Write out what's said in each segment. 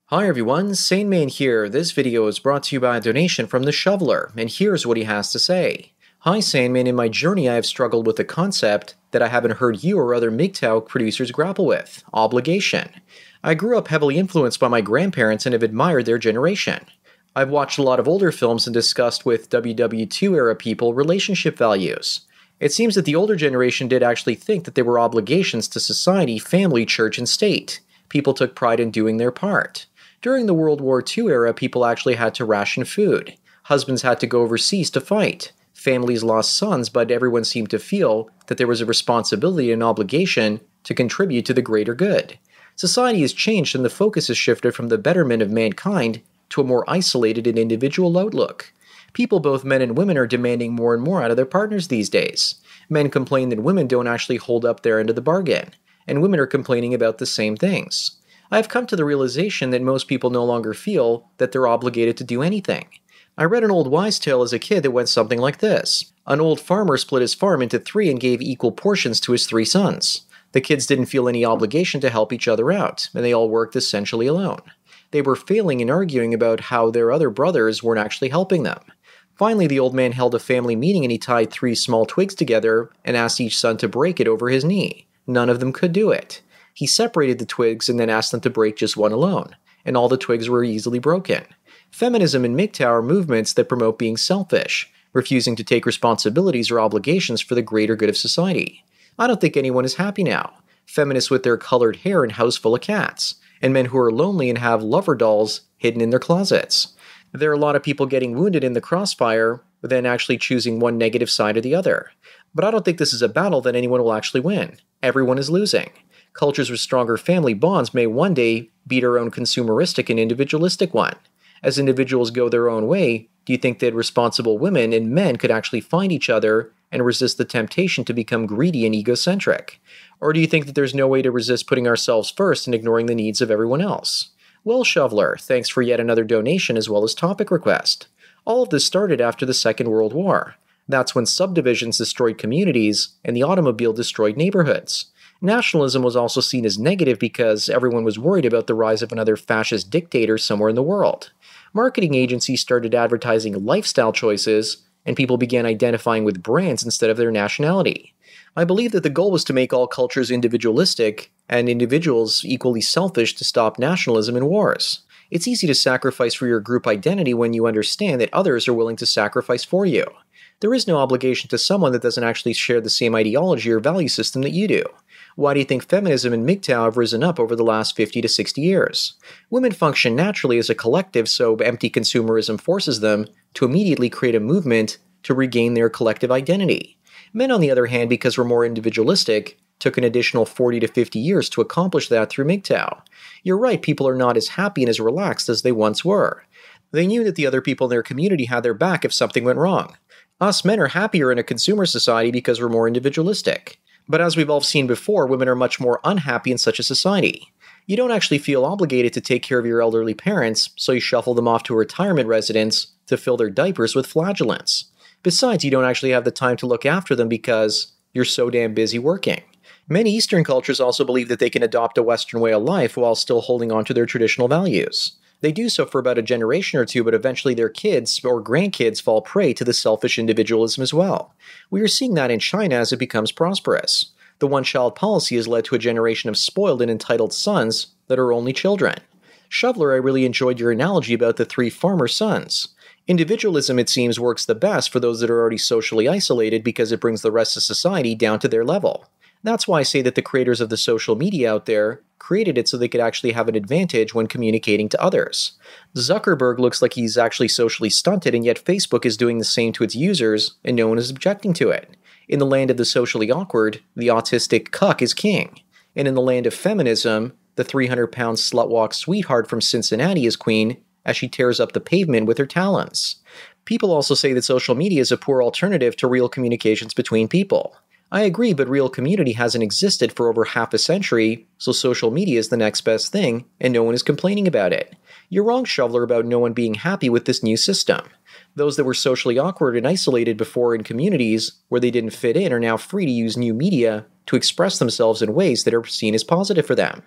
Hi everyone, Sandman here. This video is brought to you by a donation from the Shoveler, and here's what he has to say. Hi Sandman, in my journey I have struggled with a concept that I haven't heard you or other MGTOW producers grapple with: obligation. I grew up heavily influenced by my grandparents and have admired their generation. I've watched a lot of older films and discussed with WW2 era people relationship values. It seems that the older generation did actually think that there were obligations to society, family, church, and state. People took pride in doing their part. During the World War II era, people actually had to ration food. Husbands had to go overseas to fight. Families lost sons, but everyone seemed to feel that there was a responsibility and obligation to contribute to the greater good. Society has changed and the focus has shifted from the betterment of mankind to a more isolated and individual outlook. People, both men and women, are demanding more and more out of their partners these days. Men complain that women don't actually hold up their end of the bargain, and women are complaining about the same things. I have come to the realization that most people no longer feel that they're obligated to do anything. I read an old wives' tale as a kid that went something like this. An old farmer split his farm into three and gave equal portions to his three sons. The kids didn't feel any obligation to help each other out, and they all worked essentially alone. They were failing and arguing about how their other brothers weren't actually helping them. Finally, the old man held a family meeting and he tied three small twigs together and asked each son to break it over his knee. None of them could do it. He separated the twigs and then asked them to break just one alone, and all the twigs were easily broken. Feminism and MGTOW are movements that promote being selfish, refusing to take responsibilities or obligations for the greater good of society. I don't think anyone is happy now. Feminists with their colored hair and house full of cats, and men who are lonely and have lover dolls hidden in their closets. There are a lot of people getting wounded in the crossfire, than actually choosing one negative side or the other. But I don't think this is a battle that anyone will actually win. Everyone is losing. Cultures with stronger family bonds may one day beat our own consumeristic and individualistic one. As individuals go their own way, do you think that responsible women and men could actually find each other and resist the temptation to become greedy and egocentric? Or do you think that there's no way to resist putting ourselves first and ignoring the needs of everyone else? Well, Shoveler, thanks for yet another donation as well as topic request. All of this started after the Second World War. That's when subdivisions destroyed communities and the automobile destroyed neighborhoods. Nationalism was also seen as negative because everyone was worried about the rise of another fascist dictator somewhere in the world. Marketing agencies started advertising lifestyle choices, and people began identifying with brands instead of their nationality. I believe that the goal was to make all cultures individualistic and individuals equally selfish to stop nationalism and wars. It's easy to sacrifice for your group identity when you understand that others are willing to sacrifice for you. There is no obligation to someone that doesn't actually share the same ideology or value system that you do. Why do you think feminism and MGTOW have risen up over the last 50 to 60 years? Women function naturally as a collective, so empty consumerism forces them to immediately create a movement to regain their collective identity. Men, on the other hand, because we're more individualistic, took an additional 40 to 50 years to accomplish that through MGTOW. You're right, people are not as happy and as relaxed as they once were. They knew that the other people in their community had their back if something went wrong. Us men are happier in a consumer society because we're more individualistic. But as we've all seen before, women are much more unhappy in such a society. You don't actually feel obligated to take care of your elderly parents, so you shuffle them off to a retirement residence to fill their diapers with flagellants. Besides, you don't actually have the time to look after them because you're so damn busy working. Many Eastern cultures also believe that they can adopt a Western way of life while still holding on to their traditional values. They do so for about a generation or two, but eventually their kids or grandkids fall prey to the selfish individualism as well. We are seeing that in China as it becomes prosperous. The one-child policy has led to a generation of spoiled and entitled sons that are only children. Shoveler, I really enjoyed your analogy about the three farmer sons. Individualism, it seems, works the best for those that are already socially isolated because it brings the rest of society down to their level. That's why I say that the creators of the social media out there created it so they could actually have an advantage when communicating to others. Zuckerberg looks like he's actually socially stunted, and yet Facebook is doing the same to its users, and no one is objecting to it. In the land of the socially awkward, the autistic cuck is king. And in the land of feminism, the 300-pound slut-walk sweetheart from Cincinnati is queen as she tears up the pavement with her talons. People also say that social media is a poor alternative to real communications between people. I agree, but real community hasn't existed for over half a century, so social media is the next best thing, and no one is complaining about it. You're wrong, Shoveler, about no one being happy with this new system. Those that were socially awkward and isolated before in communities where they didn't fit in are now free to use new media to express themselves in ways that are seen as positive for them.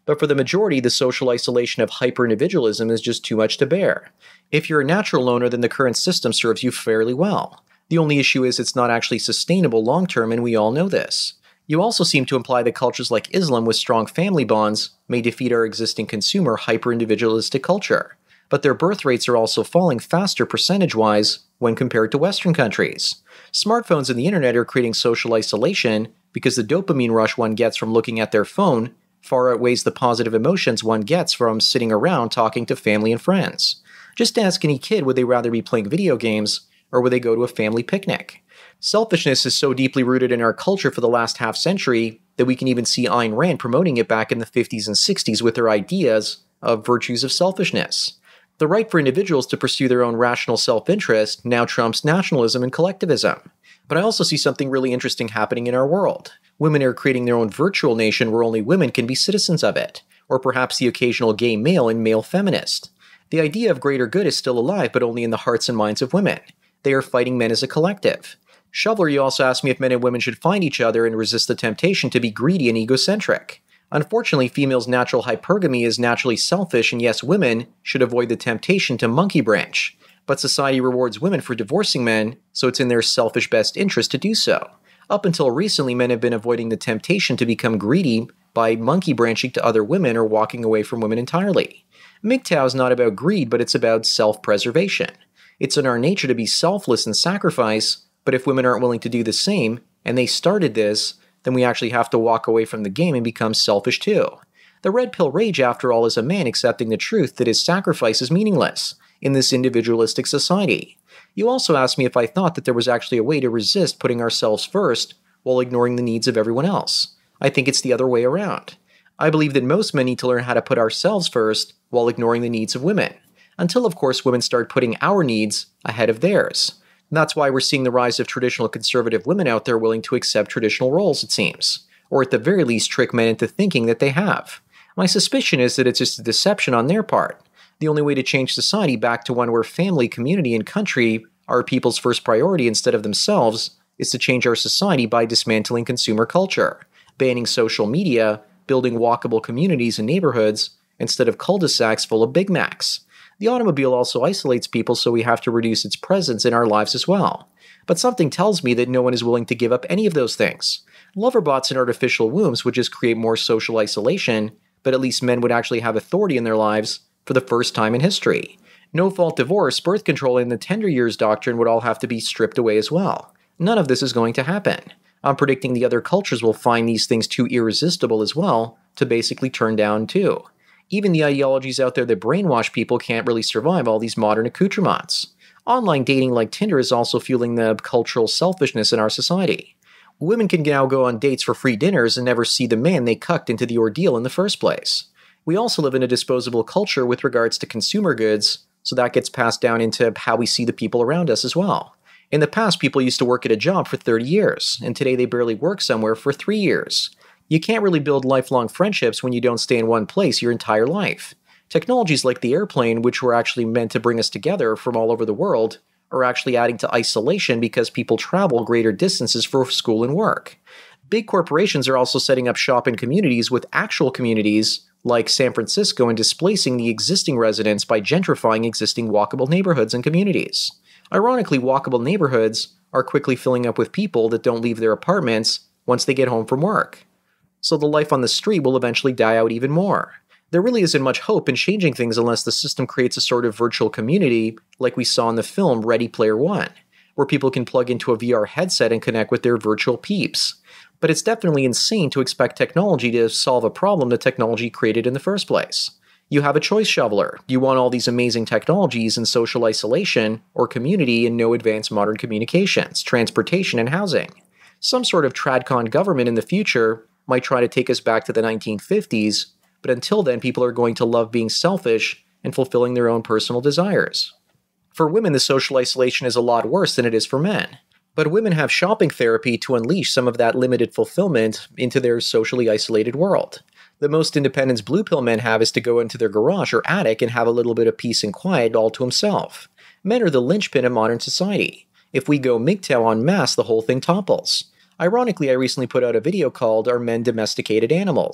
But for the majority, the social isolation of hyper-individualism is just too much to bear. If you're a natural loner, then the current system serves you fairly well. The only issue is it's not actually sustainable long-term, and we all know this. You also seem to imply that cultures like Islam with strong family bonds may defeat our existing consumer hyper-individualistic culture. But their birth rates are also falling faster percentage-wise when compared to Western countries. Smartphones and the internet are creating social isolation because the dopamine rush one gets from looking at their phone far outweighs the positive emotions one gets from sitting around talking to family and friends. Just ask any kid, would they rather be playing video games or would they go to a family picnic? Selfishness is so deeply rooted in our culture for the last half century that we can even see Ayn Rand promoting it back in the 50s and 60s with her ideas of virtues of selfishness. The right for individuals to pursue their own rational self-interest now trumps nationalism and collectivism. But I also see something really interesting happening in our world. Women are creating their own virtual nation where only women can be citizens of it, or perhaps the occasional gay male and male feminist. The idea of greater good is still alive, but only in the hearts and minds of women. They are fighting men as a collective. Shoveler, you also asked me if men and women should find each other and resist the temptation to be greedy and egocentric. Unfortunately, females' natural hypergamy is naturally selfish, and yes, women should avoid the temptation to monkey branch. But society rewards women for divorcing men, so it's in their selfish best interest to do so. Up until recently, men have been avoiding the temptation to become greedy by monkey branching to other women or walking away from women entirely. MGTOW is not about greed, but it's about self-preservation. It's in our nature to be selfless and sacrifice, but if women aren't willing to do the same, and they started this, then we actually have to walk away from the game and become selfish too. The red pill rage, after all, is a man accepting the truth that his sacrifice is meaningless in this individualistic society. You also asked me if I thought that there was actually a way to resist putting ourselves first while ignoring the needs of everyone else. I think it's the other way around. I believe that most men need to learn how to put ourselves first while ignoring the needs of women. Until, of course, women start putting our needs ahead of theirs. And that's why we're seeing the rise of traditional conservative women out there willing to accept traditional roles, it seems. Or at the very least trick men into thinking that they have. My suspicion is that it's just a deception on their part. The only way to change society back to one where family, community, and country are people's first priority instead of themselves is to change our society by dismantling consumer culture, banning social media, building walkable communities and neighborhoods instead of cul-de-sacs full of Big Macs. The automobile also isolates people, so we have to reduce its presence in our lives as well. But something tells me that no one is willing to give up any of those things. Lover bots and artificial wombs would just create more social isolation, but at least men would actually have authority in their lives for the first time in history. No-fault divorce, birth control, and the tender years doctrine would all have to be stripped away as well. None of this is going to happen. I'm predicting the other cultures will find these things too irresistible as well to basically turn down too. Even the ideologies out there that brainwash people can't really survive all these modern accoutrements. Online dating like Tinder is also fueling the cultural selfishness in our society. Women can now go on dates for free dinners and never see the man they cucked into the ordeal in the first place. We also live in a disposable culture with regards to consumer goods, so that gets passed down into how we see the people around us as well. In the past, people used to work at a job for 30 years, and today they barely work somewhere for 3 years. You can't really build lifelong friendships when you don't stay in one place your entire life. Technologies like the airplane, which were actually meant to bring us together from all over the world, are actually adding to isolation because people travel greater distances for school and work. Big corporations are also setting up shop in communities with actual communities like San Francisco and displacing the existing residents by gentrifying existing walkable neighborhoods and communities. Ironically, walkable neighborhoods are quickly filling up with people that don't leave their apartments once they get home from work. So the life on the street will eventually die out even more. There really isn't much hope in changing things unless the system creates a sort of virtual community like we saw in the film Ready Player One, where people can plug into a VR headset and connect with their virtual peeps. But it's definitely insane to expect technology to solve a problem that technology created in the first place. You have a choice, Shoveler. You want all these amazing technologies in social isolation or community and no advanced modern communications, transportation, and housing. Some sort of tradcon government in the future might try to take us back to the 1950s, but until then, people are going to love being selfish and fulfilling their own personal desires. For women, the social isolation is a lot worse than it is for men. But women have shopping therapy to unleash some of that limited fulfillment into their socially isolated world. The most independence blue pill men have is to go into their garage or attic and have a little bit of peace and quiet all to himself. Men are the linchpin of modern society. If we go MGTOW en masse, the whole thing topples. Ironically, I recently put out a video called Are Men Domesticated Animals?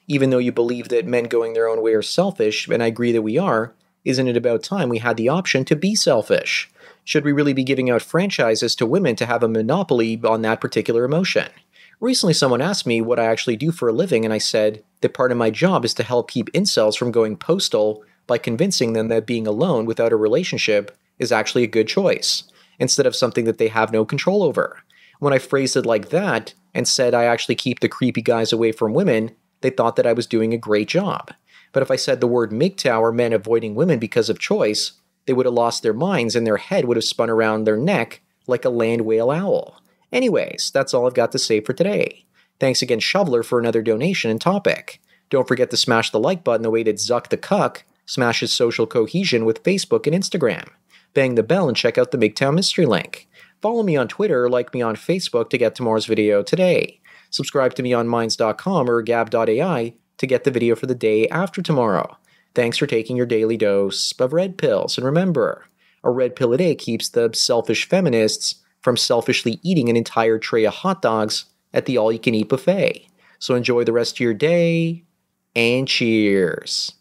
Even though you believe that men going their own way are selfish, and I agree that we are, isn't it about time we had the option to be selfish? Should we really be giving out franchises to women to have a monopoly on that particular emotion? Recently, someone asked me what I actually do for a living, and I said that part of my job is to help keep incels from going postal by convincing them that being alone without a relationship is actually a good choice, instead of something that they have no control over. When I phrased it like that and said I actually keep the creepy guys away from women, they thought that I was doing a great job. But if I said the word MGTOW or men avoiding women because of choice, they would have lost their minds and their head would have spun around their neck like a land whale owl. Anyways, that's all I've got to say for today. Thanks again, Shoveler, for another donation and topic. Don't forget to smash the like button the way that Zuck the Cuck smashes social cohesion with Facebook and Instagram. Bang the bell and check out the MGTOW mystery link. Follow me on Twitter or like me on Facebook to get tomorrow's video today. Subscribe to me on Minds.com or Gab.ai to get the video for the day after tomorrow. Thanks for taking your daily dose of red pills. And remember, a red pill a day keeps the selfish feminists from selfishly eating an entire tray of hot dogs at the all-you-can-eat buffet. So enjoy the rest of your day, and cheers.